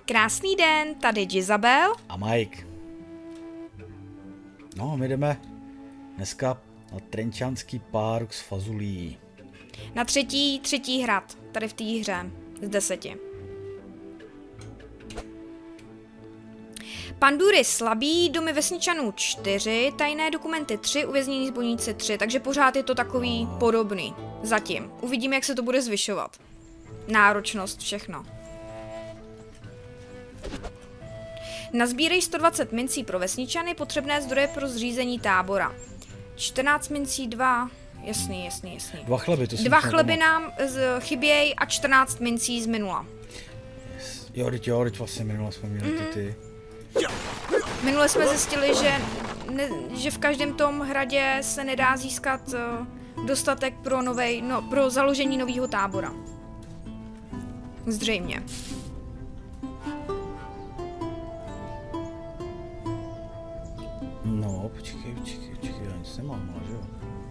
Krásný den, tady Jezabel. A Mike. No, my jdeme dneska na Trenčanský park s fazulí. Na třetí hrad, tady v té hře, z 10. Pandury slabý, domy vesničanů 4, tajné dokumenty 3, uvěznění zbojníci 3, takže pořád je to takový podobný. Zatím. Uvidíme, jak se to bude zvyšovat. Náročnost, všechno. Nazbírej 120 mincí pro vesničany, potřebné zdroje pro zřízení tábora. 14 mincí, 2, jasný. 2 chleby, to jsem 2 chleby nám chybějí a 14 mincí z minula. Yes. Jo, teď vlastně minule jsme měli ty. Minule jsme zjistili, že v každém tom hradě se nedá získat dostatek pro založení nového tábora. Zřejmě. No, počkej, já nic nemám, ale že jo.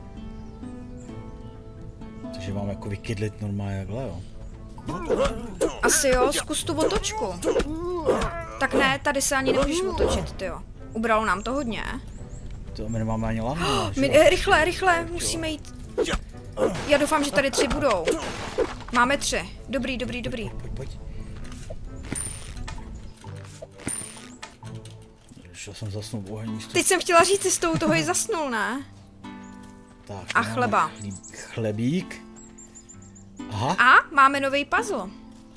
Takže mám jako vykydlit normálně jakhle, jo. Asi jo, zkus tu otočku. Tak ne, tady se ani nemůžeš otočit, tyjo. Ubralo nám to hodně. To my nemáme ani lano, že jo? Rychle, musíme jít. Já doufám, že tady 3 budou. Máme 3. Dobrý. Pojď. Šel jsem zasnul v oheň místo. Teď jsem chtěla říct, že z toho i zasnul, ne? Tak, a chleba. Chlebík. Aha. A máme nový puzzle.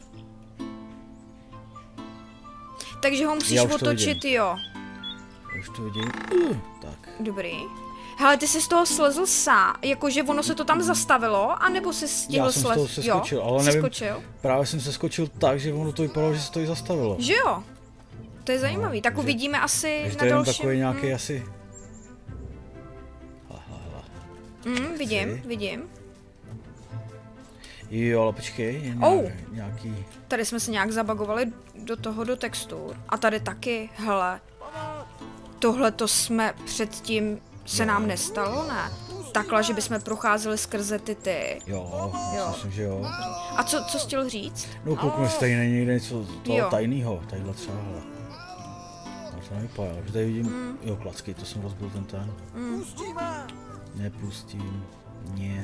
Takže ho musíš otočit, jo. Já už to vidím. Tak. Dobrý. Hele, ty jsi z toho slezl sám, jakože ono se to tam zastavilo, anebo jsi stihl slez? Já jsem z toho seskočil, ale nevím, skočil? Právě jsem seskočil tak, že ono to vypadalo, že se to i zastavilo. Že jo? To je zajímavý, no, tak uvidíme asi na to je dalším. Takový nějaký asi... Vidím. Jo, ale počkej, nějaký... Tady jsme se nějak zabagovali do textur. A tady taky, hele. Tohle to jsme předtím se nám nestalo, ne? Takhle, že bychom procházeli skrze ty. Jo. Myslím, že jo. A co jsi chtěl říct? No koukme, jestli tady není někde něco toho tajného, tadyhle třeba, hele. To nevypadá, že tady vidím, jo, klacky, to jsem rozbil ten. Nepustím, ne.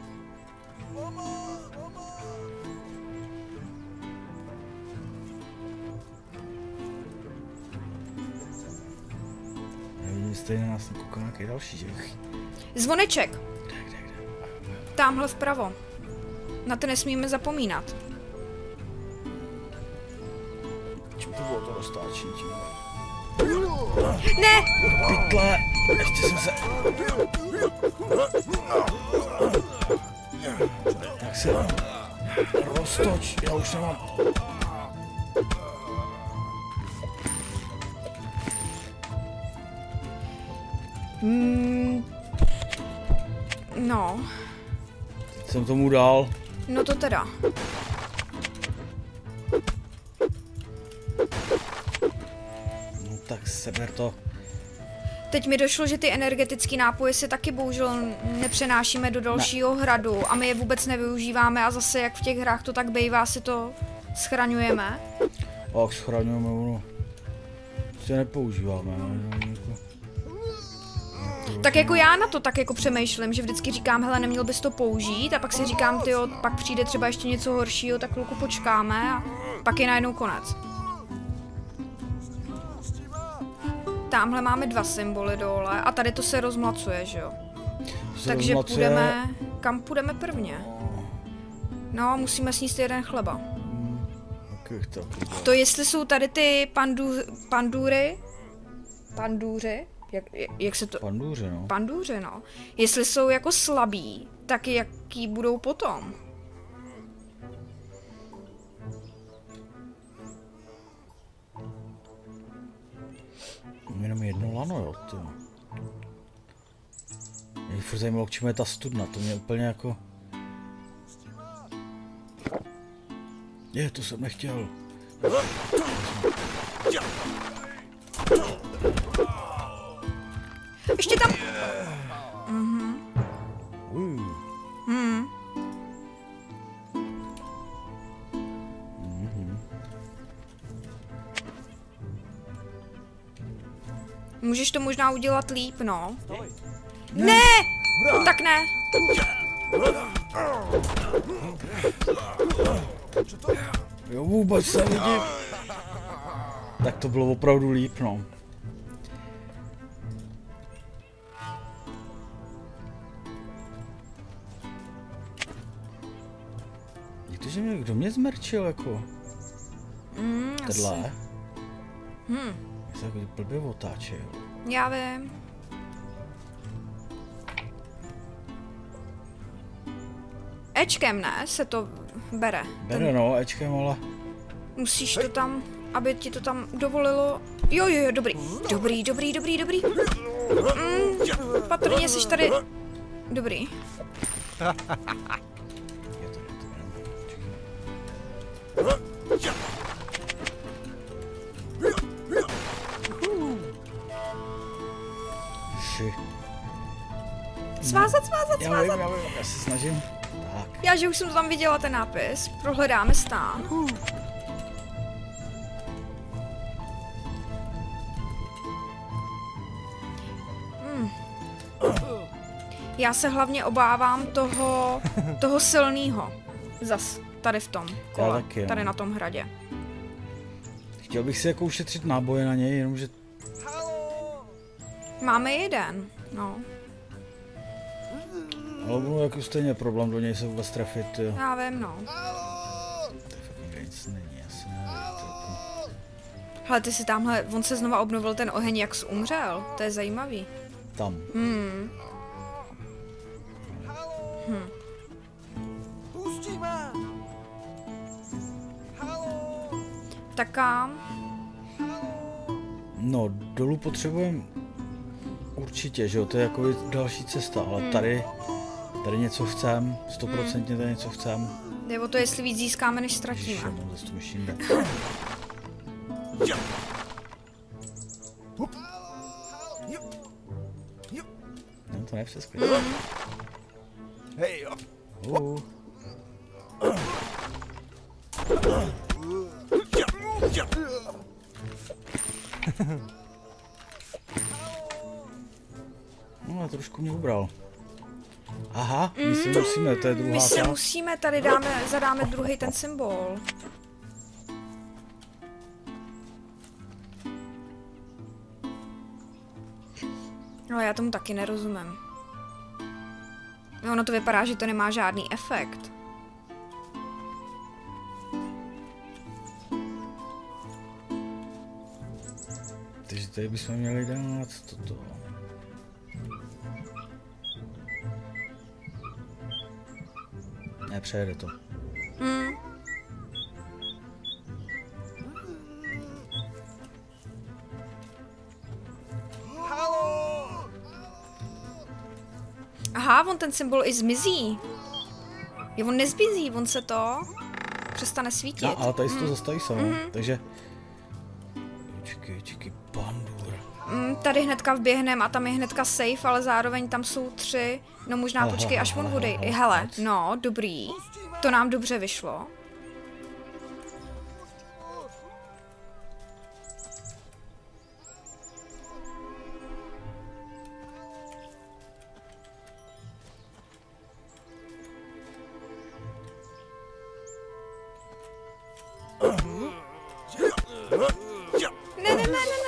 Nevidím, stejně nás nekouká nějaký další, že? Zvoneček. Kde? Támhle vpravo. Na to nesmíme zapomínat. Čím to bylo to roztáčení, tím? Ne! Pytle! Ještě jsem se... Tak se... Roztoč, já už nemám... No. Teď jsem tomu dal. No to teda. No tak seber to. Teď mi došlo, že ty energetické nápoje se taky bohužel nepřenášíme do dalšího hradu a my je vůbec nevyužíváme a zase jak v těch hrách to tak bývá, si to schraňujeme. Ach, schraňujeme, ono. Si nepoužíváme. Tak jako já na to tak jako přemýšlím, že vždycky říkám, hele, neměl bys to použít a pak si říkám, tyjo, pak přijde třeba ještě něco horšího, tak chvilku počkáme a pak je najednou konec. Tamhle máme 2 symboly dole a tady to se rozmlacuje, že jo? Takže půjdeme, kam půjdeme prvně? No, musíme sníst 1 chleba. To jestli jsou tady ty panduři, jak se to... Panduři, no. Jestli jsou jako slabí, tak jaký budou potom? Jenom 1 lano, jo, ty. Mě furt zajímalo, k čemu je ta studna, to mě úplně jako... To jsem nechtěl. Ještě tam... Můžeš to možná udělat líp, no. Ne! Tak ne. Jo, vůbec se vidím. Tak to bylo opravdu líp, no. Protože kdo mě zmerčil, jako? Tedle? Se jako blbě otáčil. Já vím. Ečkem, ne? Se to bere. Bere, no, Ečkem, ale... Musíš to tam, aby ti to tam dovolilo... Jo, dobrý. Dobrý. Patrně jsi tady... Dobrý. Svázat. Já vím, já se snažím. Tak. Já, že už jsem tam viděla ten nápis. Prohledáme stán. Já se hlavně obávám toho silného. Zas, tady v tom kole, taky, tady na tom hradě. Chtěl bych si jako ušetřit náboje na něj, jenomže... Máme jeden, no. Ale bylo jako stejně problém do něj se vůbec trefit, jo. Já vím, no. To fakt nikde nic není, asi nevím. Hele, ty si tamhle, on se znova obnovil ten oheň, jak jsi umřel, to je zajímavý. Tam. Tak kam? No, dolů potřebujeme určitě, že jo, to je jako další cesta, ale tady něco chcem, 100% tady něco chcem. Jde o to, jestli víc získáme, než ztratíme. Ježiš, mám zase tu myším. No, to nepřeskvět. No, trošku mě ubral. Aha, my si musíme, to je druhá. My si musíme, tady zadáme druhý ten symbol. No, já tomu taky nerozumím. No, ono to vypadá, že to nemá žádný efekt. Takže tady bychom měli dát toto. Nepřejede to. Aha, on ten symbol i zmizí. On nezmizí, on se to přestane svítit. No, ale tady se to zastaví samo, takže... Čekej, bandur. Tady hnedka vběhnem a tam je hnedka safe, ale zároveň tam jsou 3. No možná počkej, až on odejde. Hele, no, dobrý. To nám dobře vyšlo. Ne.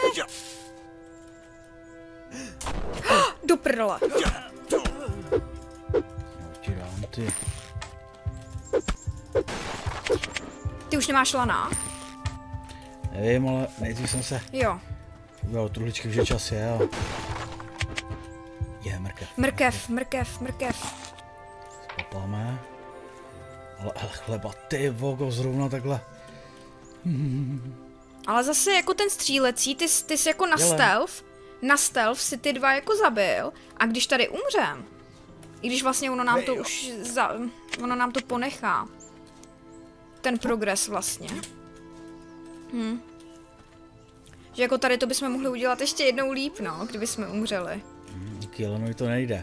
Do prdele. Ti dám ty. Ty už nemáš lana? Nevím, ale nejdřív jsem se... Jo. Udělal truhličky, že čas je a... Je, mrkev. Spopáme. Ale chleba, ty vogo, zrovna takhle. Ale zase jako ten střílecí, ty jsi jako na stealth si ty 2 jako zabil a když tady umřem, i když vlastně ono nám to už ono nám to ponechá. Ten progres vlastně. Že jako tady to bychom mohli udělat ještě jednou líp, no, kdyby jsme umřeli. Díky Jelenovi to nejde.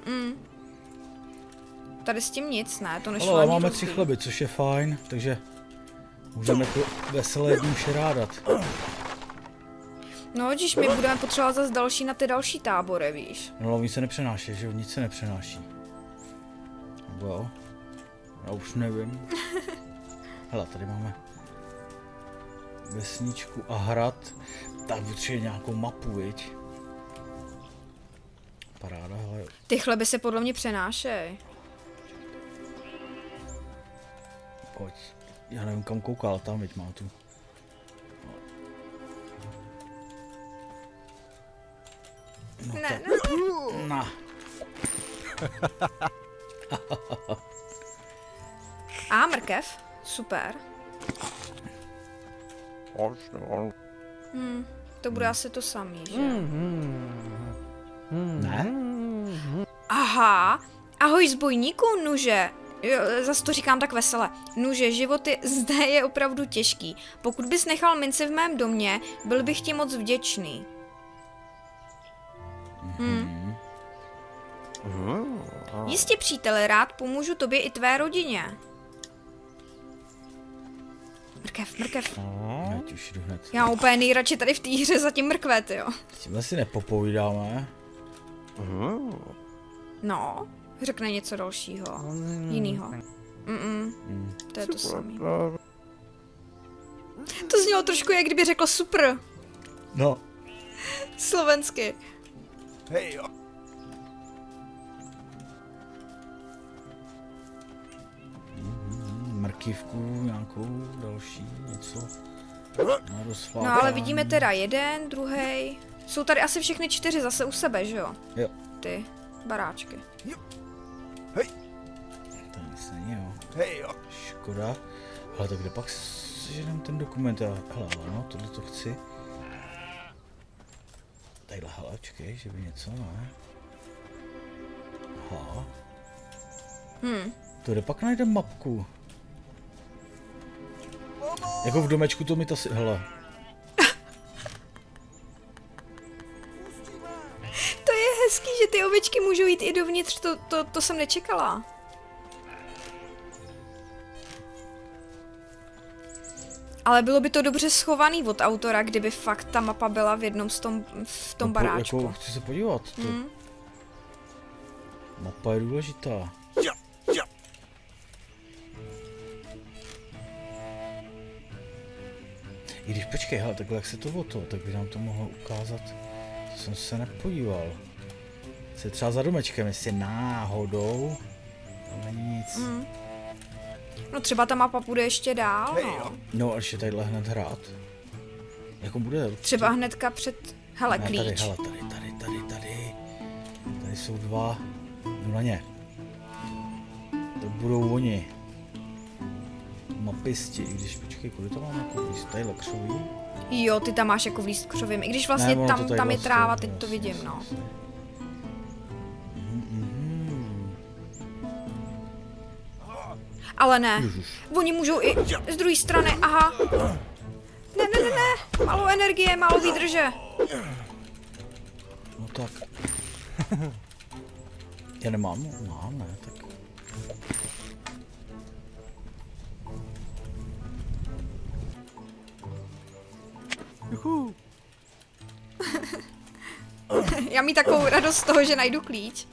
Tady s tím nic, ne, to nešlo. Ale máme 3 chleby, což je fajn, takže můžeme to veselé jednou šerádat. No, když my budeme potřebovat zase další na ty další tábory, víš. No, oni se nepřenáší, že jo? Nic se nepřenáší. Nebo jo? Já už nevím. Hele, tady máme vesničku a hrad. Tak potřebuje nějakou mapu, viď? Paráda, hele. Ty chleby se podle mě přenášej. Pojď. Já nevím, kam koukal, tam, viď, má tu. No, Ne, Na. A mrkev? Super. To bude asi to samý, že? Ne? Aha. Ahoj zbojníku, nuže. Jo, zase to říkám tak vesele. Nuže, život zde je opravdu těžký. Pokud bys nechal minci v mém domě, byl bych ti moc vděčný. Jistě, příteli, rád pomůžu tobě i tvé rodině. Mrkev. Já ti už jdu hned. Já mám úplně nejradši tady v té hře za tím mrkve, jo. Tímhle si nepopovídáme. No, řekne něco dalšího. Jinýho. To je to samé. To znělo trošku, jak kdyby řekl super. No. Slovensky. Hej, Mrkivku nějakou další, něco. No ale vidíme teda jeden, druhý. Jsou tady asi všechny 4 zase u sebe, že jo? Jo. Ty baráčky. hej, To nic není, jo. hej, Škoda. Ale tak kde pak seženem ten dokument? Hele, no, tohle to chci. Tadyhle, hele, počkej, že by něco, ne? Aha. To kde pak najdem mapku? Jako v domečku to mi to si... Hele. To je hezký, že ty ovečky můžou jít i dovnitř, to jsem nečekala. Ale bylo by to dobře schovaný od autora, kdyby fakt ta mapa byla v jednom v tom baráčku. Jako, chci se podívat. Mapa je důležitá. I když počkej, hele, takhle jak se to tak by nám to mohlo ukázat. To jsem se nepodíval. Se třeba za domečkem, jestli náhodou. Ale nic. No třeba ta mapa bude ještě dál, no. No a ještě tadyhle hned hrát. Jako bude. Třeba hnedka před... Hele, Ne, klíč. Tady, hele, tady jsou 2. Jdu na ně. To budou oni. Mapisti, i když počkej, kudy to mám jako vlíst, tadyhle křoví? Jo, ty tam máš jako vlíst křovím, i když vlastně Ne, tam je tráva, teď to vlastně, vidím, no. Ale ne, oni můžou i z druhé strany, aha. Ne, málo energie, málo výdrže. No tak. Já nemám, mám, ne, tak. juhu. Já mít takovou radost z toho, že najdu klíč.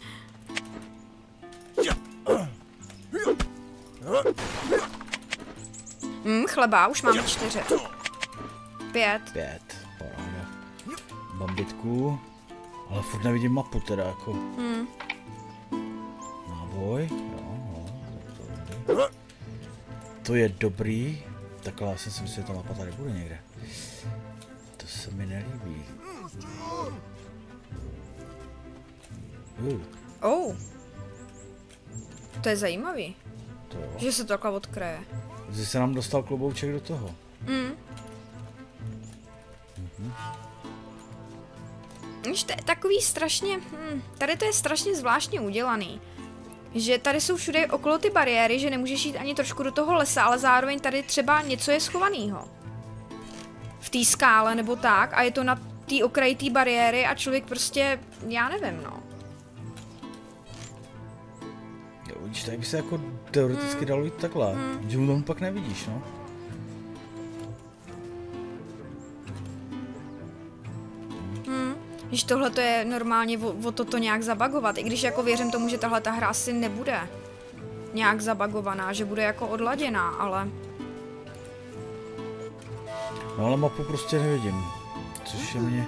Chleba, už máme 4. 5. 5, paráda. Bambitku. Ale furt nevidím mapu teda, jako. Náboj, jo, to je dobrý. Takhle já jsem si myslel, že ta mapa tady bude někde. To se mi nelíbí. Oh. To je zajímavý, To jo. že se to takhle odkryje. Že se nám dostal klobouček do toho. Víš, to je takový strašně, tady to je strašně zvláštně udělaný. Že tady jsou všude okolo ty bariéry, že nemůžeš jít ani trošku do toho lesa, ale zároveň tady třeba něco je schovanýho. V té skále nebo tak a je to na té okraji té bariéry a člověk prostě, já nevím, no. Jo, vidíš, tady by se jako teoreticky dalo jít takhle, že mu tam pak nevidíš, no. Když tohle to je normálně o toto nějak zabagovat, i když jako věřím tomu, že tahle ta hra asi nebude nějak zabagovaná, že bude jako odladěná, ale... No ale mapu prostě nevidím, což je mě...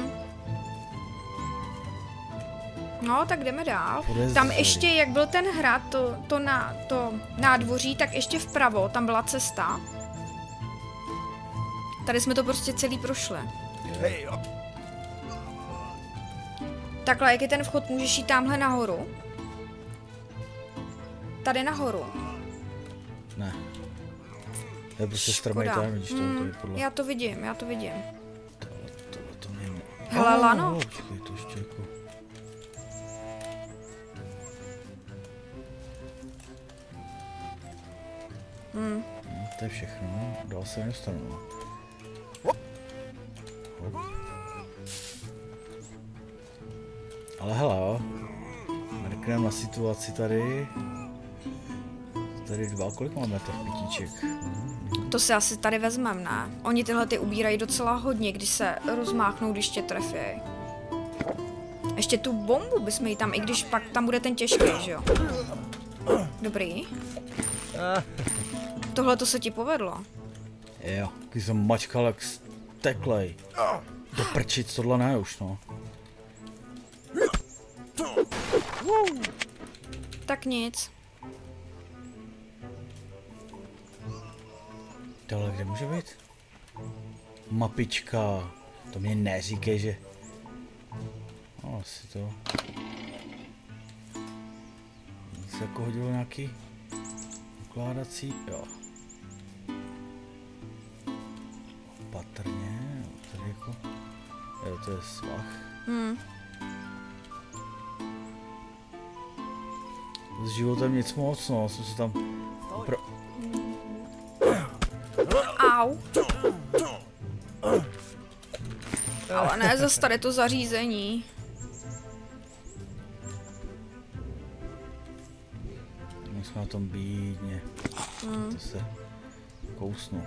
No, tak jdeme dál. Tam ještě, jak byl ten hrad, to nádvoří, tak ještě vpravo, tam byla cesta. Tady jsme to prostě celý prošli. Takhle, jak je ten vchod, můžeš jít tamhle nahoru. Tady nahoru. Ne. To je prostě strmej tam, vidíš to je podle... Já to vidím. Tohle to mě ne... Hele, lano. Počkej, to ještě jako... To je všechno, dál se nedostanu. Ale hele jo, mrkneme na situaci tady. Tady dva, kolik máme těch pitíček? To si asi tady vezmem, ne? Oni tyhle ty ubírají docela hodně, když se rozmáchnou, když tě trefějí. Ještě tu bombu bychom jí tam, i když pak tam bude ten těžký, že jo? Dobrý. Tohle to se ti povedlo. Jo, když jsem mačkal jak steklej. Do prčic, tohle ne už, no. Tak nic. Tohle kde může být? Mapička. To mě neříkej, že... No, asi to... Se jako hodilo nějaký... ukládací... Jo. Opatrně... Tady jako... Jo, to je svah. S životem nic moc, no. Jsem se tam... Au. Ale ne, zase tady to zařízení. My jsme na tom bídně. To se kousnu.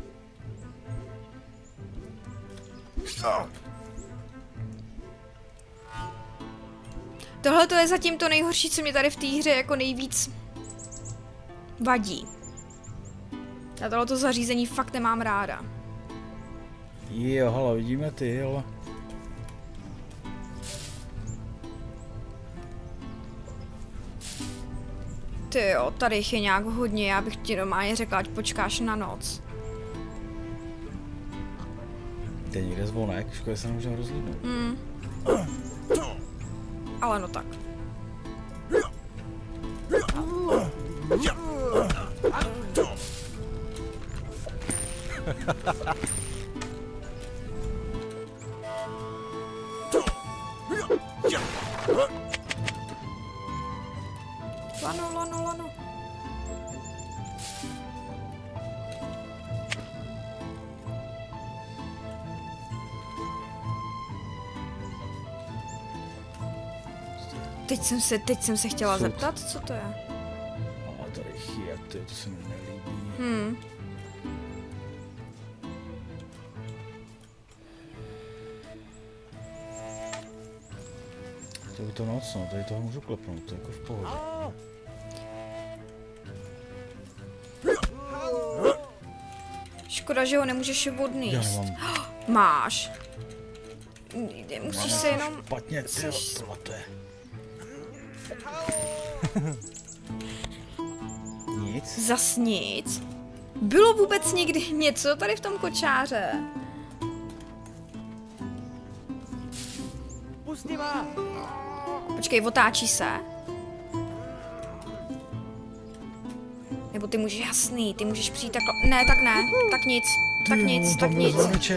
Tohle to je zatím to nejhorší, co mě tady v té hře jako nejvíc vadí. Já tohleto zařízení fakt nemám ráda. Jo, hele, vidíme ty, ale... Ty jo, tady jich je nějak hodně, já bych ti normálně řekla, ať počkáš na noc. To je někde zvonek, škoda se nemůžeme rozlídnout. Ale no tak. Lano. Teď jsem se chtěla zeptat, co to je. A tady je, to se mi nelíbí. To je to noc, no, tady toho můžu klepnout, to je jako v pohodě. Škoda, že ho nemůžeš odníst. Já nemám. Máš. Musíš se jenom... Špatně, co to je? Nic? Zas nic. Bylo vůbec někdy něco tady v tom kočáře? Počkej, otáčí se. Nebo ty můžeš, jasný, ty můžeš přijít takhle. Ne, tak ne, tak nic, tak nic, tak nic.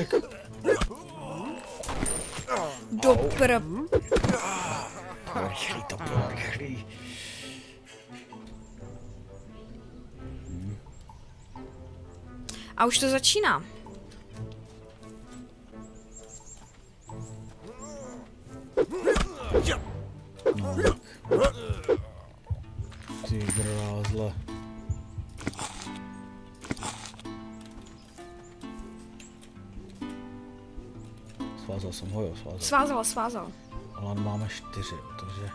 Dopr... Rychlý to bylo, rychlý. A už to začíná. No, ty grázle. Svázal jsem ho, jo, svázal. Svázal. Ale máme 4, takže...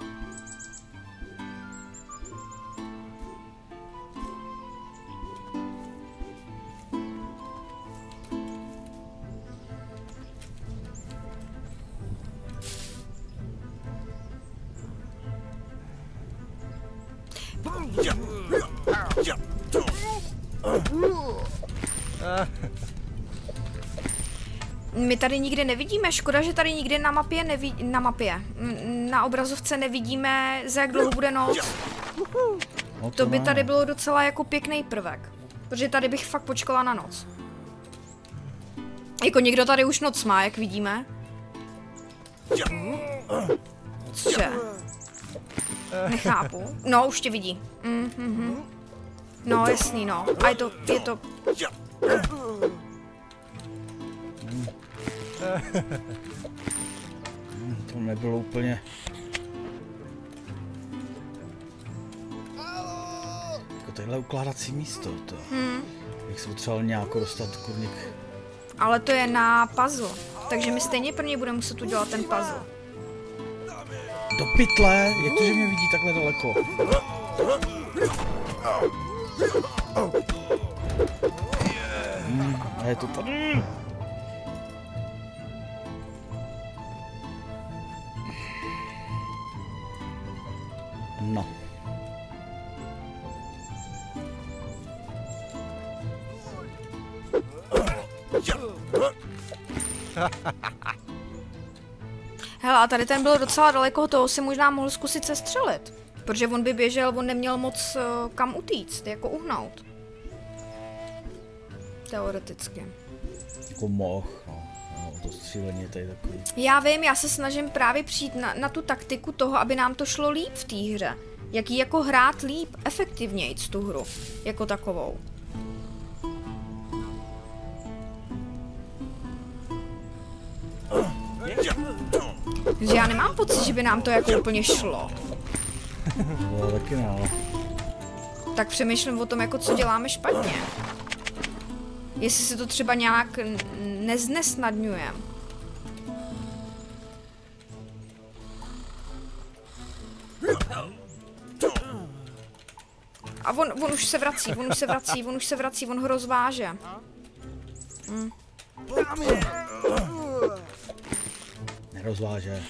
My tady nikde nevidíme, škoda, že tady nikde na obrazovce nevidíme, za jak dlouho bude noc. No To by ne. tady bylo docela jako pěkný prvek, protože tady bych fakt počkala na noc. Jako někdo tady už noc má, jak vidíme. Cože? Nechápu. No, už tě vidí. No, jasný, no. A je to... To nebylo úplně... Jako tadyhle ukládací místo, to. Jak se potřeboval nějak dostat kurník. Ale to je na puzzle. Takže my stejně pro něj budeme muset udělat ten puzzle. Do pytle! Jak to, že mě vidí takhle daleko? A je to tady. No. Hele, a tady ten byl docela daleko, toho si možná mohl zkusit sestřelit. Protože on by běžel, on neměl moc kam utíct, jako uhnout. Teoreticky. Jako moh, no. No, to střílení je tady takový. Já vím, já se snažím právě přijít na tu taktiku toho, aby nám to šlo líp v té hře. Jak jí jako hrát líp, efektivnějc tu hru, jako takovou. Takže já nemám pocit, že by nám to jako úplně šlo. No, taky ne, ale... Tak přemýšlím o tom, jako co děláme špatně. Jestli se to třeba nějak neznesnadňujeme. A on už se vrací, on ho rozváže. Nerozváže.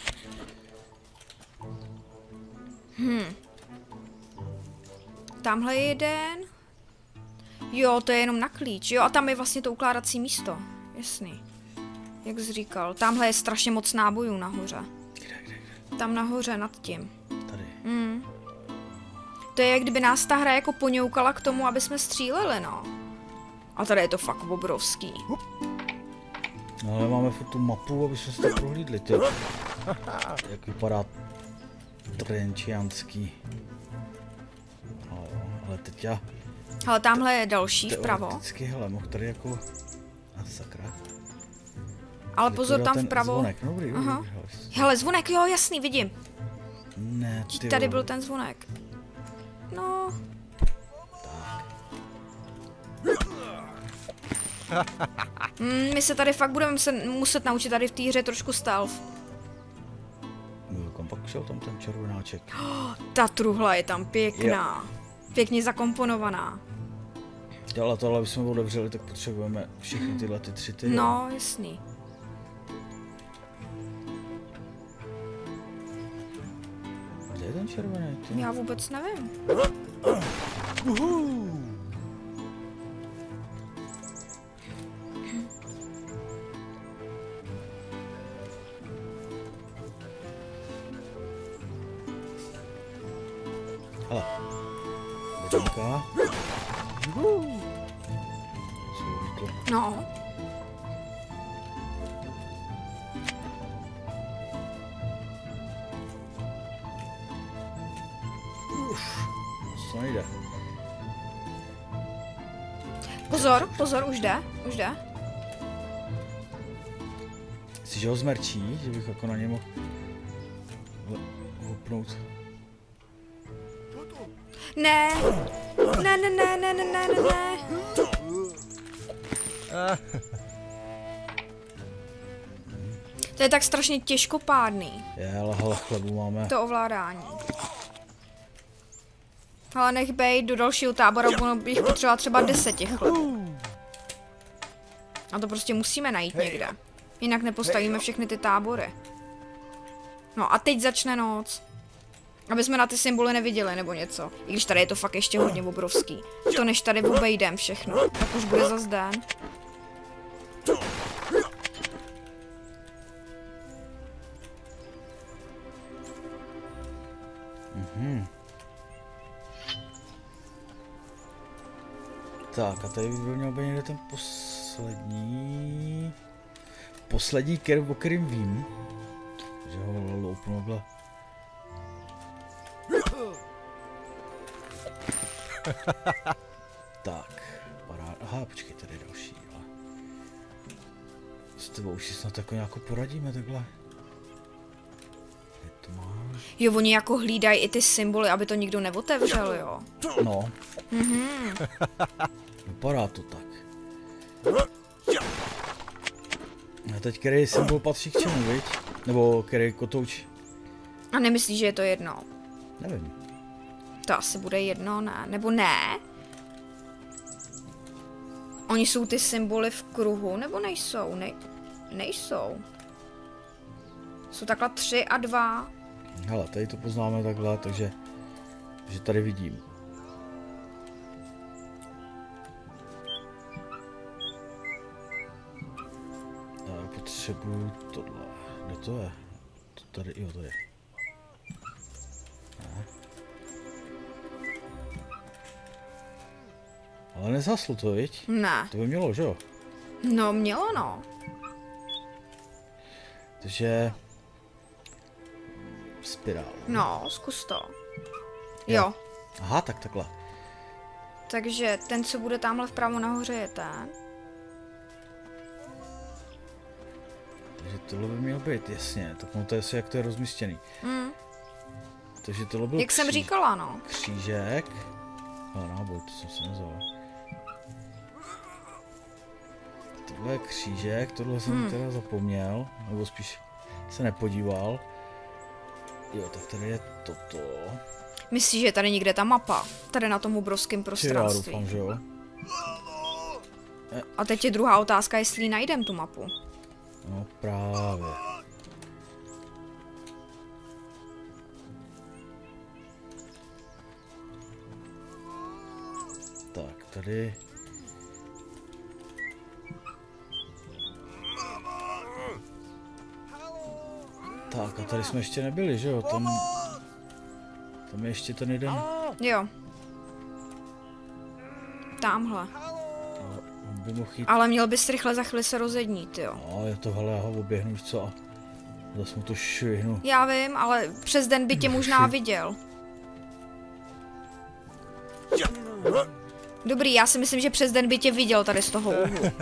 Tamhle je jeden. Jo, to je jenom na klíč. Jo, a tam je vlastně to ukládací místo. Jasný. Jak jsi říkal. Tamhle je strašně moc nábojů nahoře. Kde? Tam nahoře, nad tím. Tady. To je, jak kdyby nás ta hra jako poňoukala k tomu, aby jsme stříleli, no. A tady je to fakt obrovský. No, ale máme furt tu mapu, aby jsme si to prohlídli, ty. Jak vypadá trenčianský. No, ale teď já... Ale tamhle je další vpravo. Teoreticky, hele, mohl tady jako... A sakra. Ale pozor, tam ten vpravo. Zvonek, dobrý, Aha. hele. Hele, zvonek, jo, jasný, vidím. Ne, ty Tady vole. byl ten zvonek. No. My se tady fakt budeme muset naučit tady v té hře trošku stealth. No, kam pak šel tam ten červenáček? Ta truhla je tam pěkná. Pěkně zakomponovaná. Ale tohle bychom otevřeli, tak potřebujeme všechny tyhle ty 3 ty. No, jasný. Kde je ten červený? Ty? Já vůbec nevím. Hele. Bedínka. No. Co nejde? Pozor, už jde. Jsi, že ho zmerčí, že bych jako na něm mohl hopnout. Ne. To je tak strašně těžkopádný. Je, ale hele, chlebu máme. To ovládání. Ale nech bejt, do dalšího tábora bych potřebovala třeba 10 těch chlebů. A to prostě musíme najít někde. Jinak nepostavíme všechny ty tábory. No a teď začne noc. Aby jsme na ty symboly neviděli nebo něco. I když tady je to fakt ještě hodně obrovský. To než tady obejdem všechno. Tak už bude zas den. Tak a tady by měl být někde ten poslední kerv, o kterým vím. Že ho loupnu takhle. Tak, parád. Aha, počkej, tady je další. Ale... S tebou už si snad jako nějakou poradíme takhle. Kde to máš? Jo, oni jako hlídají i ty symboly, aby to nikdo neotevřel, jo. No. Vypadá to tak. A teď který symbol patří k čemu, viď? Nebo který kotouč? A nemyslíš, že je to jedno? Nevím. To asi bude jedno, ne? Nebo ne? Oni jsou ty symboly v kruhu, nebo nejsou? Nejsou. Jsou takhle 3 a 2. Hele, tady to poznáme takhle, takže že tady vidím. Já potřebuju tohle. Kde to je? To tady, jo, tady. Ne. Ale nezhaslo to, viď? Ne. To by mělo, že jo? No, mělo no. Takže... Spirál. No, zkus to. Jo. Aha, tak takhle. Takže ten, co bude tamhle vpravo nahoře, je ten. Takže tohle by mělo být, jasně. Tak no to je, jak to je rozmístěný. Takže tohle byl Jak jsem říkala, no. Křížek. Ale náboj, to jsem se nevzal. Tohle je křížek, tohle jsem teda zapomněl. Nebo spíš se nepodíval. Jo, tak tady je toto. Myslíš, že je tady někde ta mapa? Tady na tom obrovském Já prostranství. doufám, že jo. A teď je druhá otázka, jestli najdem tu mapu. No právě. Tak, tady... Tak a tady jsme ještě nebyli, že jo? Tam je ještě ten jeden. Jo. Támhle. On by mohl jít. Ale měl bys rychle za chvíli se rozednít, jo. No, je to, hele, já ho oběhnu, už co? A zase mu to švihnu. Já vím, ale přes den by tě možná viděl. Dobrý, já si myslím, že přes den by tě viděl tady z toho úhlu.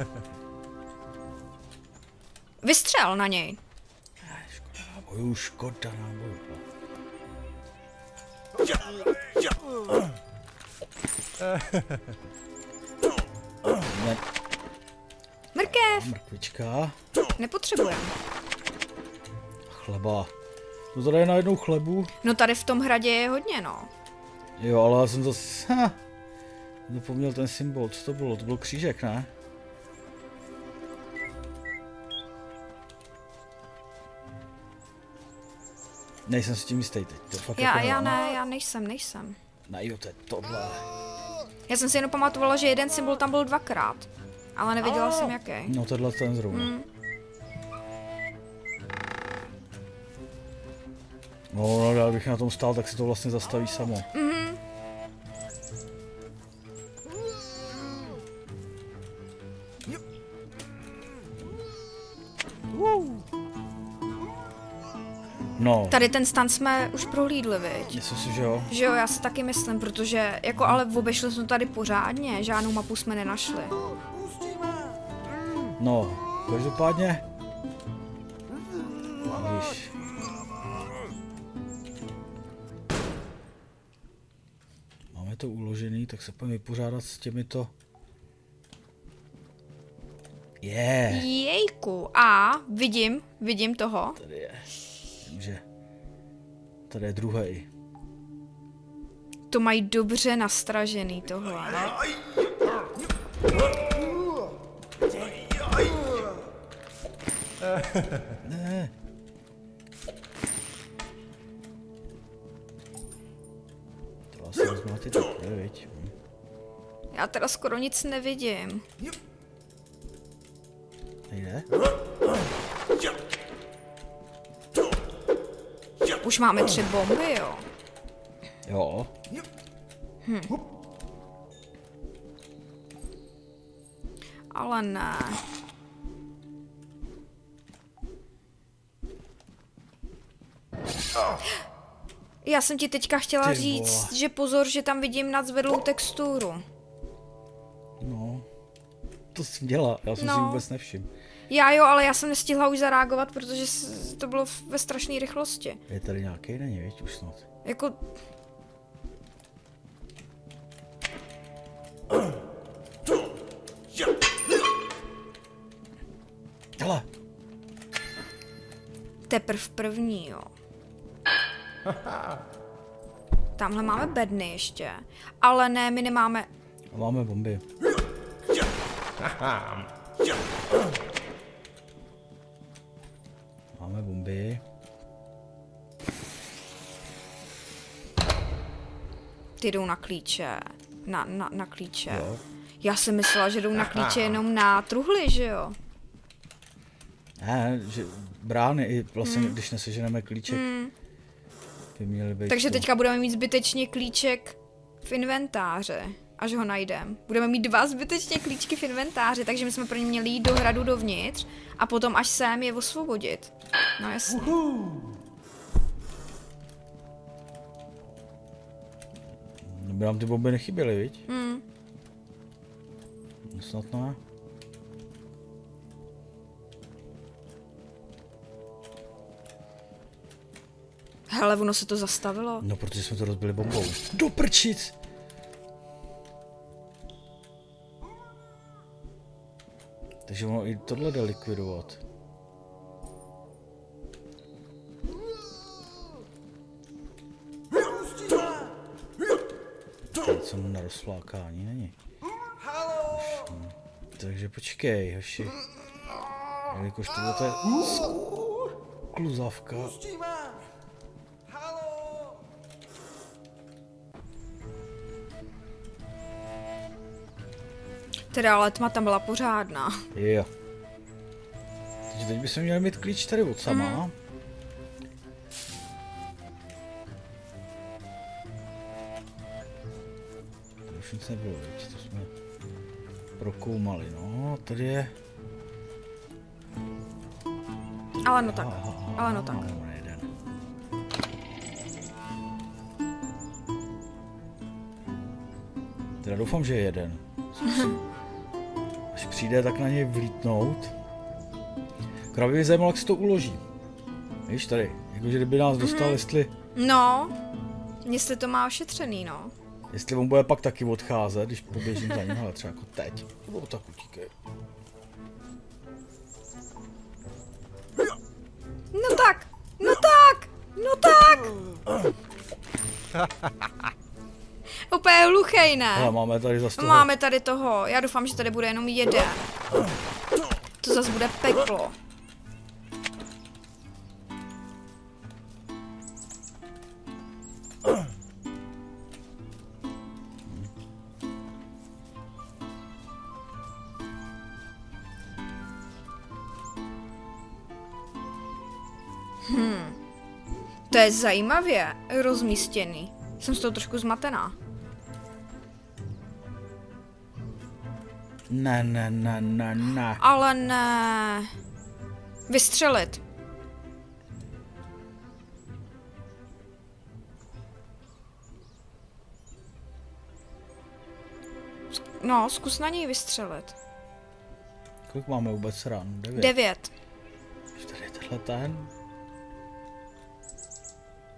Vystřel na něj. Škoda nábojů. Ne, Mrkev! mrkvička. Nepotřebujeme. Chleba. To tady je najednou chlebu. No tady v tom hradě je hodně, no. Jo, ale já jsem zase... Zapomněl ten symbol, co to bylo? To byl křížek, ne? Nejsem s tím jistý teď. To fakt jako Já nejsem. Ne, jo, to je tohle. Já jsem si jenom pamatovala, že jeden symbol tam byl 2krát. Ale nevěděla jsem jaký. No tohle ten zrovna. No, kdybych na tom stál, tak se to vlastně zastaví samo. No. Tady ten stan jsme už prohlídli, viď? Myslím si, že jo. Že jo, já si taky myslím, protože jako ale obešli jsme tady pořádně, žádnou mapu jsme nenašli. No, každopádně. Víš. Máme to uložený, tak se pojďme vypořádat s těmito Jejku. A vidím toho. Tady je. Vím, že tady je druhý. To mají dobře nastražený tohle. Ne. To asi rozmátit takhle, viď? Já teda skoro nic nevidím. Nejde? Už máme 3 bomby, jo. Jo. Ale ne. Já jsem ti teďka chtěla Ty říct, vole. že pozor, že tam vidím nadzvedlou texturu. No. To jsem dělal, já jsem si No. vůbec nevšiml. Já jo, ale já jsem nestihla už zareagovat, protože to bylo ve strašné rychlosti. Je tady nějaký, není, viď, už snad. Jako... Hele. Teprv první, jo. Tamhle máme bedny ještě. Ale ne, my nemáme... A máme bomby. Máme bomby. Ty jdou na klíče. Na klíče. Jo. Já jsem myslela, že jdou na klíče jenom na truhly, že jo? Ne, že brány i vlastně, když neseženeme klíček, by měly být. Takže tu. teďka budeme mít zbytečně klíček v inventáře, až ho najdem. Budeme mít 2 zbytečně klíčky v inventáři, takže my jsme pro ně měli jít do hradu dovnitř a potom až sem je osvobodit. No jasně. By nám ty bomby nechyběly, viď? Snad ne. Hele, ono se to zastavilo. No, protože jsme to rozbili bombou. Do prčic! Takže ono i tohle jde likvidovat. Tady co na rozflákání není. Takže počkej, hoši. Jelikož tohle je skluzavka. Teda ale tma tam byla pořádná. Jo. Teď bychom měli mít klíč tady od sama. To už nic nebylo, viď? To jsme prokoumali, no, tady je... Ale no tak, ale no tak. No, nejden. Teda doufám, že je jeden. Až přijde, tak na něj vlítnout. Krávě mě zajímalo, jak se to uloží. Víš, tady, jakože kdyby nás dostal, No, jestli to má ošetřený, no. jestli on bude pak taky odcházet, když poběžím za ním, ale třeba jako teď. Nebo tak utíkej. No tak, no tak, no tak. Úplně hluchej, ne? Ale máme tady zase toho. Máme tady toho, já doufám, že tady bude jenom jeden. To zase bude peklo. To je zajímavě rozmístěný. Jsem z toho trošku zmatená. Ne. Ale ne. Vystřelit. No, zkus na něj vystřelit. Kolik máme vůbec ran? 9. 9. Už tady je tenhle ten.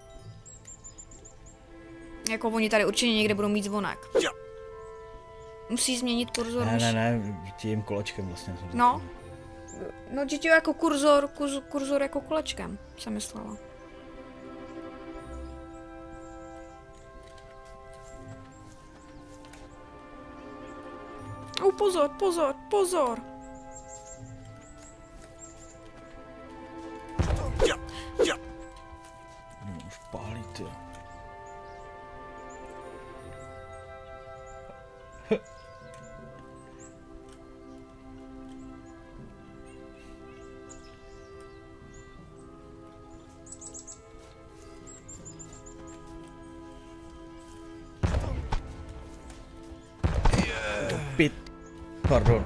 Jako oni tady určitě někde budou mít zvonek. Musí změnit kurzor. Ne, tím kolečkem vlastně. No. No, že jako kurzor jako kolečkem, jsem myslela. Pozor. No, už pálí, ty. Pardon.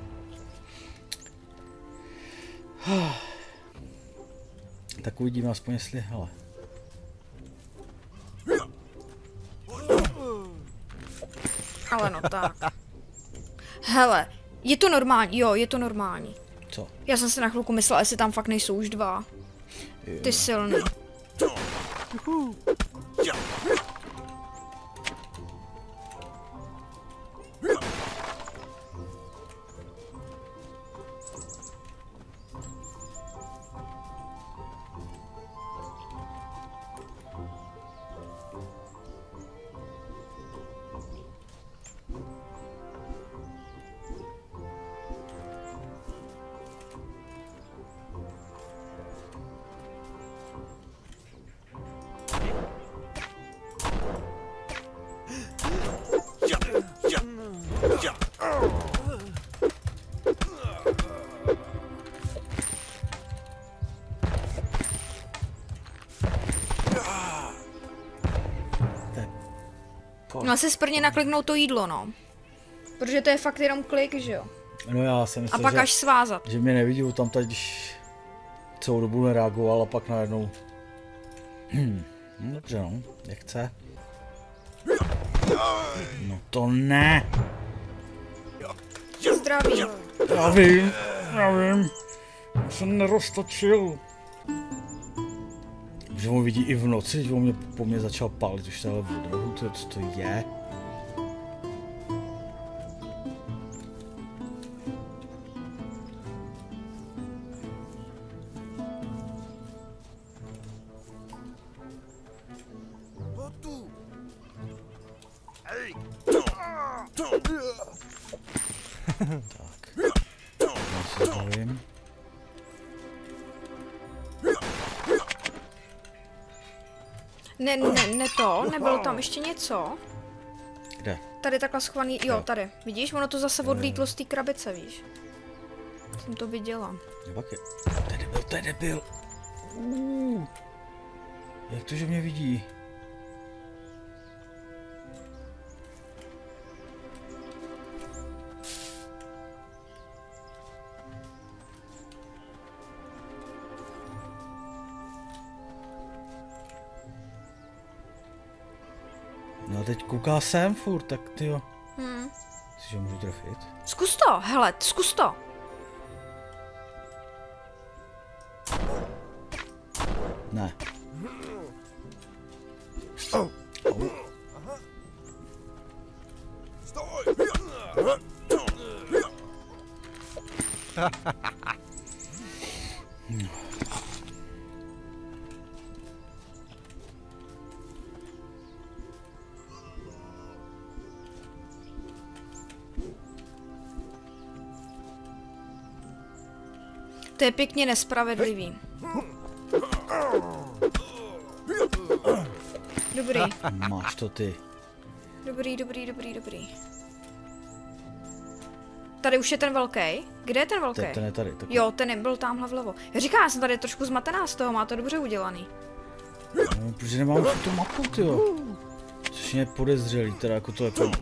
Tak uvidíme aspoň jestli, hele. Ale no tak. Hele, je to normální, jo, je to normální. Co? Já jsem si na chvilku myslela, jestli tam fakt nejsou už dva. Ty silný. No asi sprně nakliknout to jídlo, no. Protože to je fakt jenom klik, že jo? No já jsem myslel, a pak až svázat. Že mě nevidí tam teď, když celou dobu nereagoval a pak najednou... Dobře no, jak chce. No to ne! Zdraví. Já vím. Jsem neroztočil. Že on vidí i v noci, že on mě po mně začal pálit už téhle vodoru, co to je? Tak. Já se zbavím. Ne, nebylo tam ještě něco? Kde? Tady takhle schovaný, jo, tady. Vidíš, ono to zase odlítlo z té krabice, víš? Jsem to viděla. Tady byl. Jak to, že mě vidí? No a teď kouká sem furt, tak tyjo. Myslíš, že můžu trefit? Zkus to, hele, zkus to. Ne. To je pěkně nespravedlivý. Dobrý. Máš to ty. Dobrý. Tady už je ten velký. Kde je ten velký? Ten je tady. Takový. Jo, ten byl tamhle vlevo. Já říkám, já jsem tady trošku zmatená z toho, má to dobře udělaný. No, protože nemám tu mapu, tyjo. Což mě podezřelý, teda jako to jako...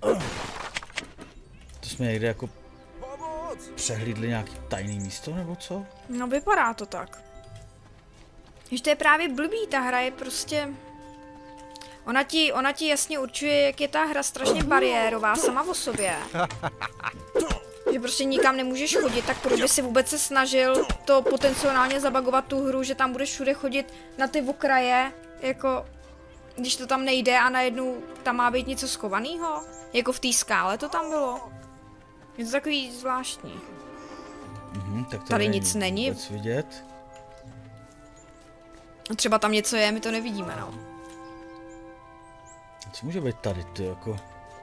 To jsme někde jako... Přehlídli nějaký tajný místo, nebo co? No vypadá to tak. Že to je právě blbý, ta hra je prostě... Ona ti jasně určuje, jak je ta hra strašně bariérová sama o sobě. Že prostě nikam nemůžeš chodit, tak proč by si vůbec se snažil to potenciálně zabagovat tu hru, že tam budeš všude chodit na ty okraje, jako... Když to tam nejde a najednou tam má být něco schovaného? Jako v té skále to tam bylo? Je to takový zvláštní. Tak Tady nic není. Vůbec vidět. No třeba tam něco je, my to nevidíme, no. Co může být tady, ty jako?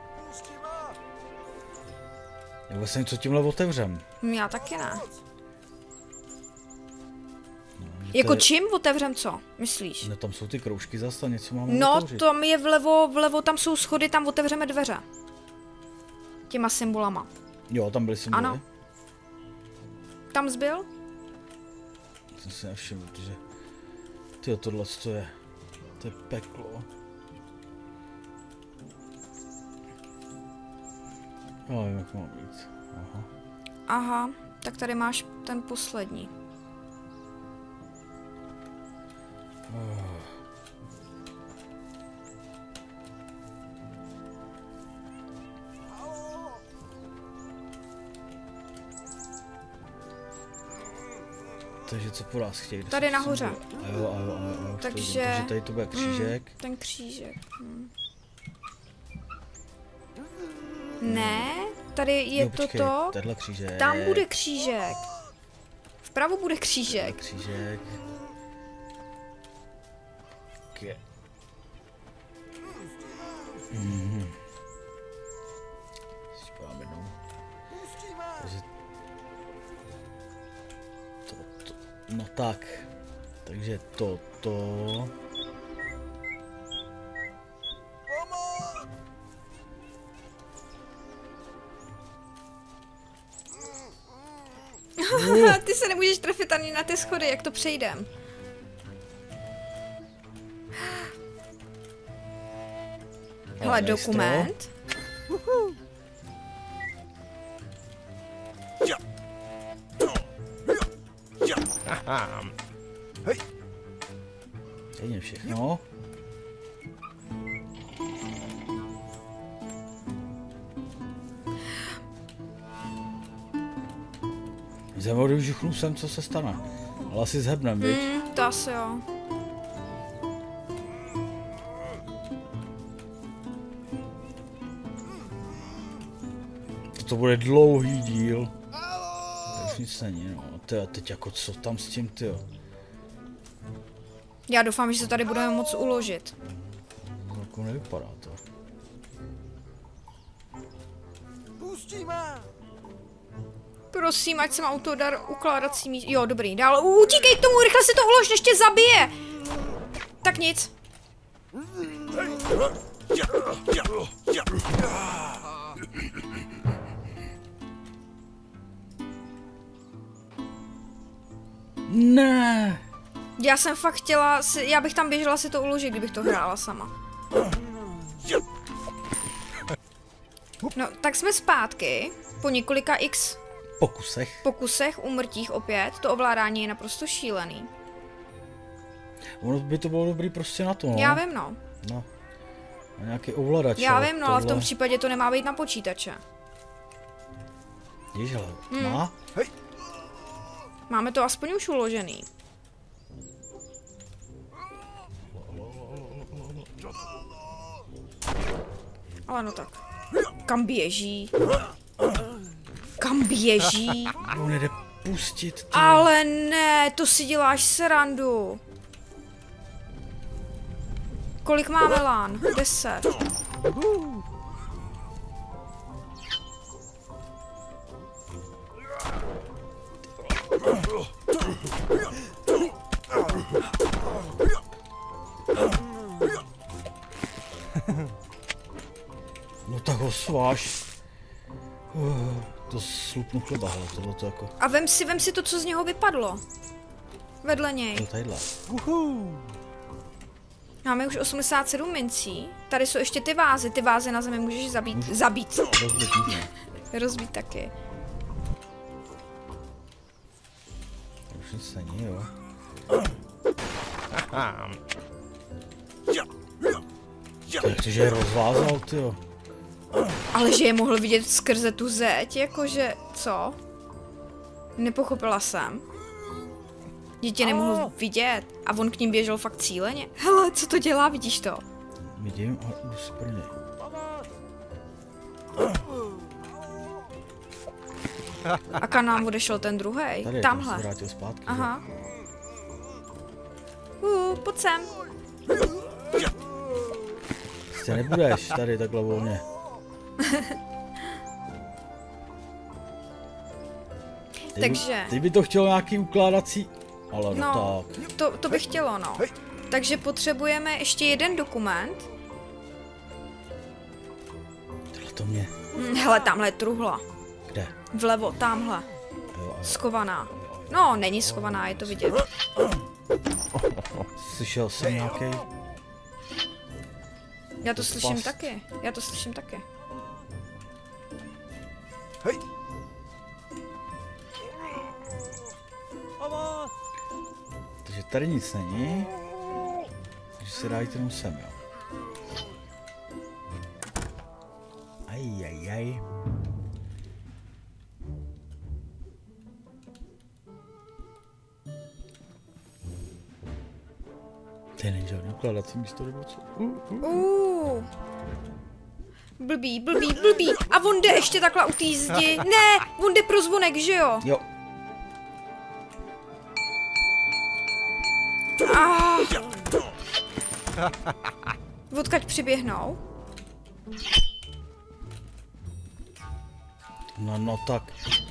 Já vlastně co tímhle otevřem? Já taky ne. No, Jako čím otevřem co, myslíš? No tam jsou ty kroužky zase, něco máme No, otevřít. tam je vlevo tam jsou schody, tam otevřeme dveře. Těma symbolama. Jo, tam byly symboly. Ano. Tam zbyl? Jsem si nevšiml, protože... Tyjo, tohle to je peklo. No, nevím, jak má být. Aha. Aha, tak tady máš ten poslední. Takže co po nás chtějí? Tady nahoře. A jo. Takže... tady to bude křížek. Ten křížek. Ne, tady je Jo, počkej, toto. Tenhle křížek. Tam bude křížek. Vpravo bude křížek. Křížek. Okay. Takže no tak. Takže toto. Ty se nemůžeš trefit ani na ty schody, jak to přejdem. Hele, dokument. Stejně všechno. Zajímavé, když žuchnu sem, co se stane. Ale asi zhebnem, viď? To asi jo. To bude dlouhý díl. To už nic není, no. Teď jako co tam s tím, tyjo? Já doufám, že se tady budeme moc uložit. Jako nevypadá to. Pustíme! Prosím, ať jsem autodar ukládací míst. Jo, dobrý, dál. Utíkej k tomu, rychle si to ulož, než tě zabije. Tak nic. Ne. Já jsem fakt chtěla, já bych tam běžela si to uložit, kdybych to hrála sama. No, tak jsme zpátky, po několika pokusech, úmrtích opět, to ovládání je naprosto šílený. Ono by to bylo dobrý prostě na to, no. Já vím, no. No. A nějaký ovladač. Já vím, no, ale v tom případě to nemá být na počítače. Jež, hele, má? Máme to aspoň už uložený. Ale no tak. Kam běží? Kam běží? On jde pustit. Ale ne, to si děláš srandu. Kolik máme lán? 10. No tak ho sváš. To slupnu chleba, hele, tohle to jako... A vem si to, co z něho vypadlo. Vedle něj. To tadyhle. Máme už 87 mincí. Tady jsou ještě ty vázy na zemi můžeš zabít. Rozbít taky. Už nic není, jo. Jak to, že je rozvázal, tyjo. Ale že je mohl vidět skrze tu zeď, jakože, co? Nepochopila jsem. Dítě nemohl vidět a on k ním běžel fakt cíleně. Hele, co to dělá, vidíš to? Vidím a jdu si pro něj. A kam nám odešel ten druhej? Tady, Tamhle. se vrátil zpátky. Aha. Pojď sem. Prostě nebudeš tady takhle volně. Takže. Teď by to chtělo nějaký ukládací... Ale no tak. To by chtělo, no. Takže potřebujeme ještě jeden dokument. Tohle to mě. Hele, tamhle je truhla. Kde? Vlevo, tamhle. Jo. Skovaná. No, není schovaná, je to vidět. Slyšel jsem nějaký. Já to slyším taky. Já to slyším taky. Hej. Takže tady nic není. Takže se dá jít jenom sem, jo. Ajajaj. Tady není žádný ukládací místo nebo co? Blbý. A on jde ještě takhle u té zdi. Ne, on jde pro zvonek, že jo? Jo. Odkud přiběhnou? No tak.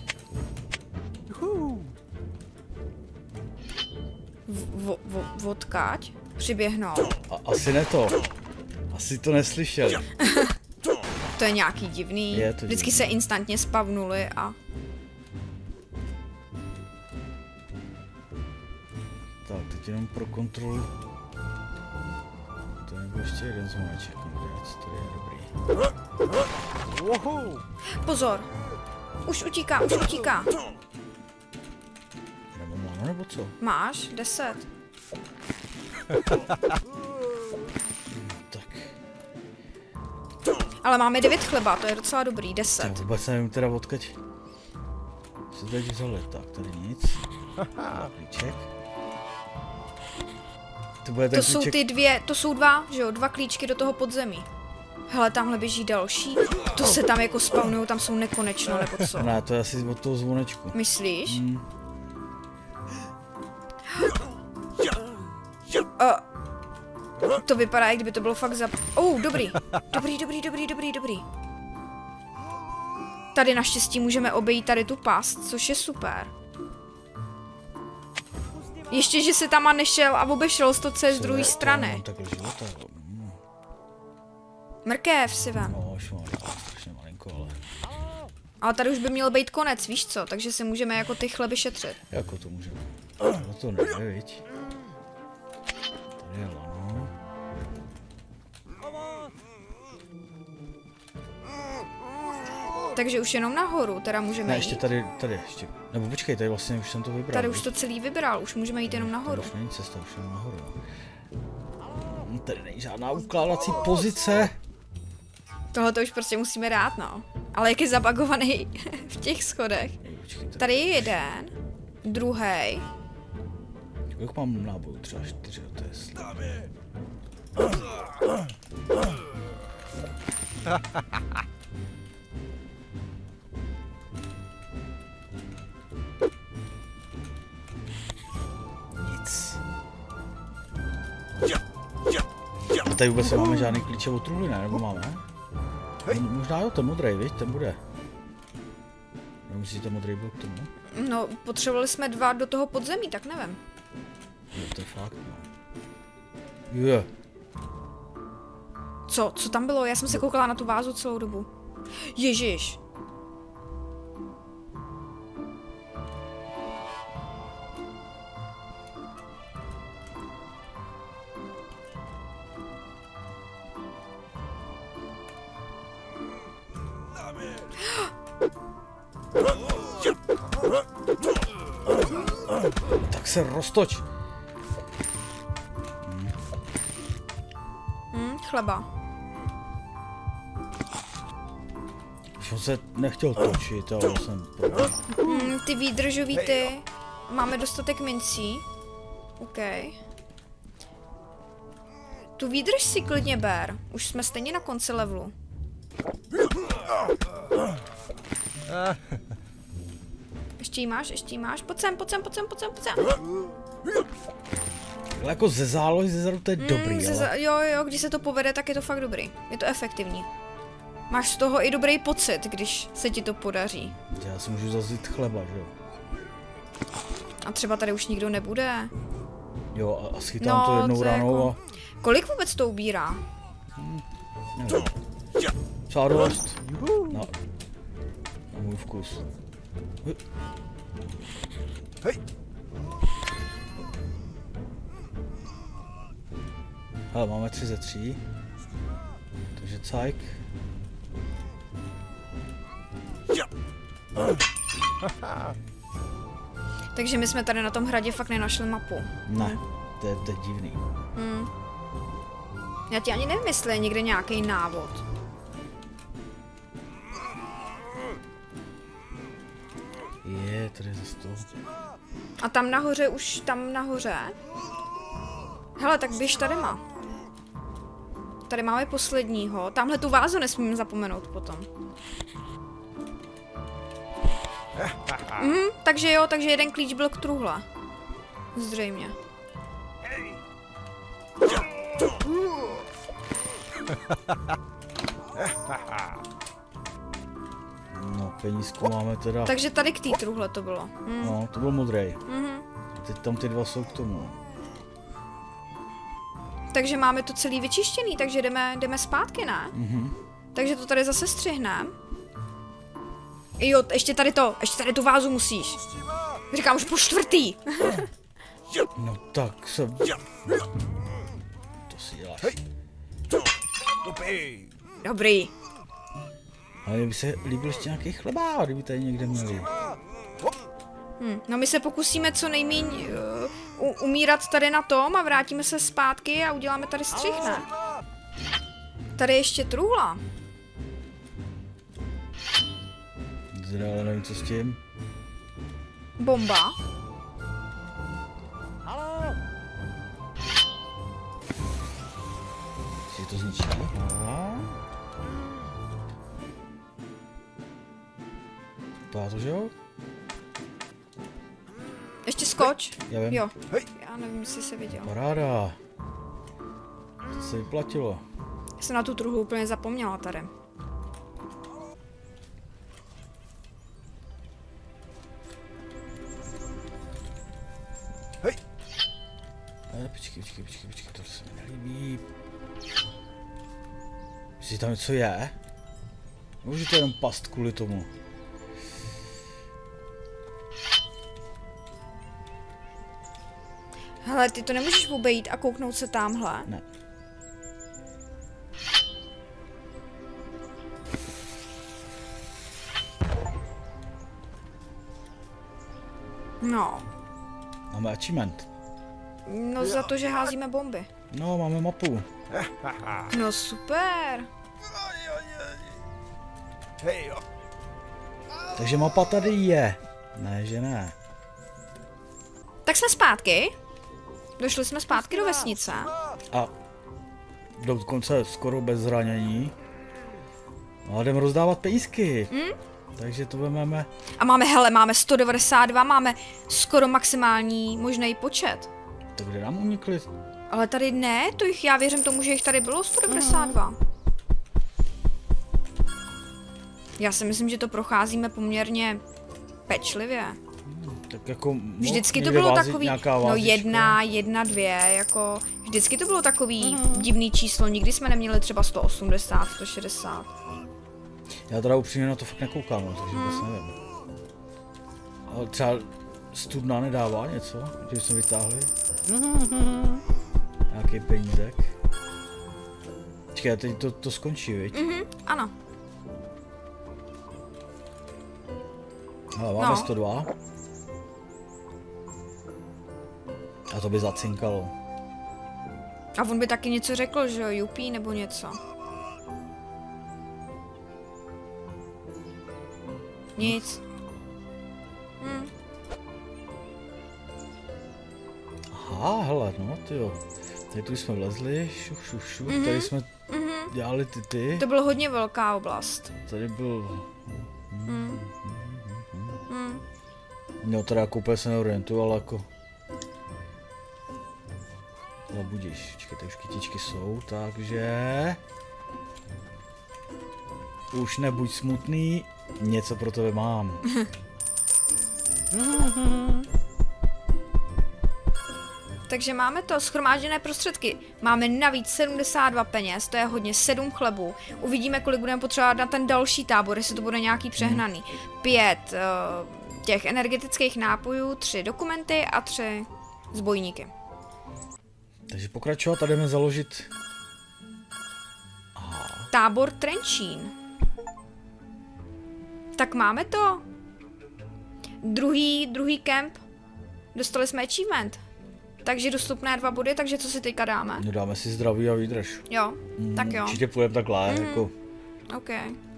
Odkud přiběhnou? Asi ne to. Asi to neslyšel. To je nějaký divný. Je to Vždycky divný. se instantně spavnuli a... Tak, teď jenom pro kontrolu. To nebyl ještě jeden zvoneček. Tady je dobrý. Wow. Pozor! Už utíká. Nebo máno, nebo co? Máš? 10. Tak. Ale máme 9 chleba, to je docela dobrý. Já 10. vůbec nevím teda odkud se teď vzali. Tak, tady nic. Klíček. To bude ten To jsou klíček. ty dvě, to jsou dva, že jo? 2 klíčky do toho podzemí. Hele, tamhle běží další. To se tam jako spawnujou, tam jsou nekonečno, nebo co? Ne, to je asi od toho zvonečku. Myslíš? To vypadá, jak kdyby to bylo fakt za... Dobrý. Dobrý. Tady naštěstí můžeme obejít tady tu past, což je super. Ještě, že se tam nešel a obešel to z druhé strany. Takhle života. Mrkev si vem. No, už mám strašně malinko, ale... Ale tady už by měl být konec, víš co? Takže si můžeme jako ty chleby šetřit. Jako to můžeme? No to nejde, viď? Tady je lano. Takže už jenom nahoru, teda můžeme Ne, jít. ještě tady ještě. Nebo počkej, tady vlastně už jsem to vybral. Tady už to celý vybral, už můžeme jít jenom nahoru. Tady už není cesta, už jenom nahoru. Tady není žádná ukládací pozice. Tohle to už prostě musíme dát, no. Ale jak je zabagovaný v těch schodech. Tady je jeden, druhý. Jak mám nábojů? Třeba 4, to je slabý. Nic. A tady vůbec nemáme žádný klíče od truhly, ne? Nebo máme? Možná jo, ten modrej, viď? Ten bude. Nemyslíš, že ten modrej byl k tomu? No, potřebovali jsme 2 do toho podzemí, tak nevím. Jo, to je fakt, no. Jo. Co tam bylo? Já jsem se koukala na tu vázu celou dobu. Ježiš. Tak se roztoč. Chleba. Už on se nechtěl točit, ale jsem... Ty výdržový ty. Máme dostatek mincí. OK. Tu výdrž si klidně ber. Už jsme stejně na konci levelu. Ještě jí máš, ještě jí máš. Pojď sem, pojď sem, pojď sem, pojď sem, pojď sem. Ale jako ze zálohy, ze zadu to je dobrý, ale... Jo, když se to povede, tak je to fakt dobrý. Je to efektivní. Máš z toho i dobrý pocit, když se ti to podaří. Já si můžu zazít chleba, že jo? A třeba tady už nikdo nebude. Jo, a schytám to jednou ranou jako... Kolik vůbec to ubírá? Nevím. Třeba dost. Na můj vkus. Hej. Hele, máme 3 ze 3. Takže cajk. Takže my jsme tady na tom hradě fakt nenašli mapu. Ne, to je divný. Já ti ani nevím, jestli je někde nějaký návod. Je, tady je zase to. A tam nahoře už, tam nahoře. Hele, tak běž tady má. Tady máme posledního. Tamhle tu vázu nesmím zapomenout potom. Takže jo, takže jeden klíč byl k truhle. Zřejmě. No, penízku máme teda. Takže tady k té truhle to bylo. No, to byl modrý. Teď tam ty dva jsou k tomu. Takže máme to celý vyčištěný, takže jdeme zpátky, ne? Takže to tady zase střihneme. Jo, ještě tady tu vázu musíš. Říkám už po čtvrtý. No tak se... To si děláš. Dobrý. Ale mně by se líbil ještě nějaký chleba, kdyby tady někde měli. No my se pokusíme co nejméně umírat tady na tom a vrátíme se zpátky a uděláme tady střih, ne? Tady je ještě truhla. Zde, ale nevím co s tím. Bomba. Si to zničí. Vypadá to, že jo? Ještě skoč. Já vím. Jo. Já nevím, jestli se viděl. Paráda. To se vyplatilo. Já jsem na tu truhlu úplně zapomněla tady. Počkej, to se mi nelíbí. Myslíš, tam něco je? Můžu to jenom past kvůli tomu. Hele, ty to nemůžeš obejít a kouknout se tamhle. Ne. No. Máme achievement. No za to, že házíme bomby. No, máme mapu. No super. Takže mapa tady je. Ne, že ne. Tak jsme zpátky. Došli jsme zpátky do vesnice. A dokonce skoro bez zranění. No a jdeme rozdávat penízky. Takže to vezmeme. A máme 192, máme skoro maximální možný počet. To kde nám unikli? Ale tady ne, to jich, já věřím tomu, že jich tady bylo 192. Já si myslím, že to procházíme poměrně pečlivě. Tak jako Vždycky to bylo takový, no 1, 2, jako vždycky to bylo takový divný číslo, nikdy jsme neměli třeba 180, 160. Já teda upřímně na to fakt nekoukám, takže vůbec nevím. Ale třeba studna nedává něco, že jsme vytáhli? Nějaký penízek. Počkej, teď to skončí, viď? Ano. Ale máme 102. A to by zacinkalo. A on by taky něco řekl, že jo, jupí nebo něco. Nic. Aha, hele, no tyjo. Tady tu jsme vlezli, tady jsme dělali ty. To byla hodně velká oblast. Tady byl... No teda jako úplně se neorientuju, ale jako... Ale budíš, počkejte, už kytičky jsou, takže... Už nebuď smutný, něco pro tebe mám. Takže máme to, shromážděné prostředky. Máme navíc 72 peněz, to je hodně, 7 chlebů. Uvidíme, kolik budeme potřebovat na ten další tábor, jestli to bude nějaký přehnaný. 5 těch energetických nápojů, 3 dokumenty a 3 zbojníky. Takže pokračovat a jdeme založit... Tábor Trenčín. Tak máme to. Druhý kemp. Dostali jsme achievement. Takže dostupné 2 body, takže co si teďka dáme? No dáme si zdraví a výdrž. Jo, tak jo. Určitě půjdeme takhle, jako... OK.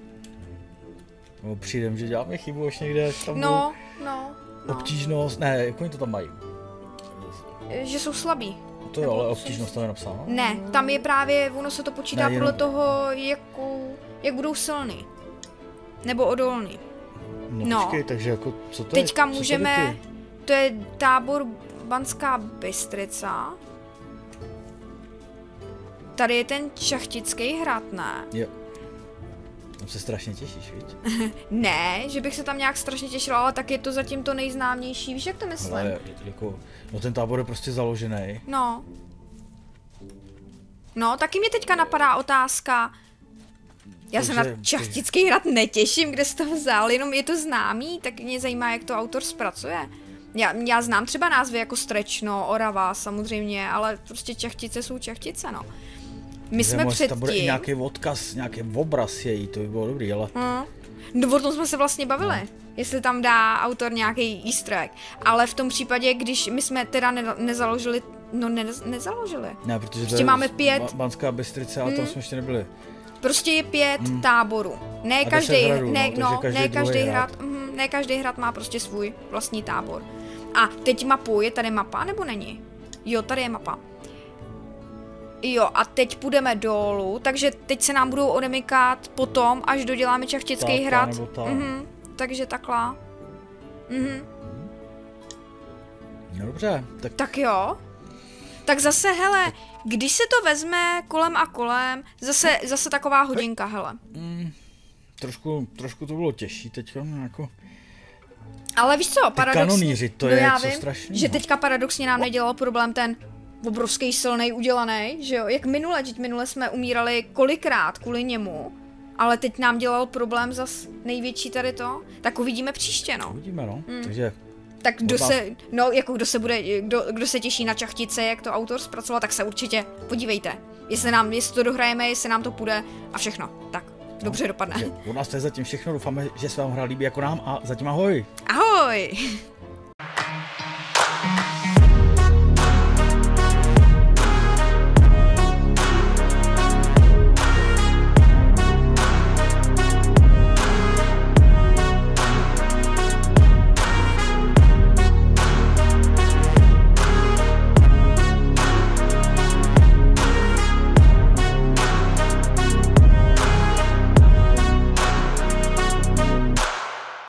No přijdem, že děláme chybu ještě někde, až tam No. Obtížnost, ne, jak oni to tam mají? Že jsou slabí. To jo, ale obtížnost tam je napsáno? Ne, tam je právě, ono se to počítá ne, podle toho, jak budou silný. Nebo odolný. No počkej, takže jako, co to teďka je? můžeme, to je tábor Banská Bystrica. Tady je ten Šachtický hrad, ne? Jo. Tam se strašně těšíš, víš? Ne, že bych se tam nějak strašně těšila, ale tak je to zatím to nejznámější, víš jak to myslím? Ale jako, no ten tábor je prostě založený. No, taky mě teďka napadá otázka. Já se na Šachtický hrad netěším, kde jsi to vzal, jenom je to známý, tak mě zajímá, jak to autor zpracuje. Já znám třeba názvy jako Strečno, Orava samozřejmě, ale prostě Čachtice jsou Čachtice, no. My jsme předtím... Tam bude i nějaký odkaz, nějaký obraz její, to by bylo dobrý, ale... No o tom jsme se vlastně bavili, jestli tam dá autor nějaký easter egg, ale v tom případě, když my jsme teda nezaložili, nezaložili. Ne, protože prostě máme 5... Banská Bystrice, ale tam jsme ještě nebyli. Prostě je 5 táborů. Ne každý hrad má prostě svůj vlastní tábor. A teď mapu, je tady mapa nebo není? Jo, tady je mapa. Jo, a teď půjdeme dolů, takže teď se nám budou odemykat potom, až doděláme Šachtický hrad. Takže takhle. No dobře, tak jo. Tak zase, hele, když se to vezme kolem a kolem, zase taková hodinka, hele. Trošku to bylo těžší teďka, jako... Ale víš co, paradoxně... Kanonýři, to je něco strašného. Že teďka paradoxně nám nedělal problém ten obrovský silnej udělaný, že jo, jak minule jsme umírali kolikrát kvůli němu, ale teď nám dělal problém zas největší tady to, tak uvidíme příště, no. Uvidíme, no, takže... Tak kdo se těší na Čachtice, jak to autor zpracoval, tak se určitě podívejte. Jestli to dohrajeme, jestli nám to půjde a všechno. Tak, dobře dopadne. U nás to je zatím všechno, doufáme, že se vám hra líbí jako nám a zatím ahoj. Ahoj!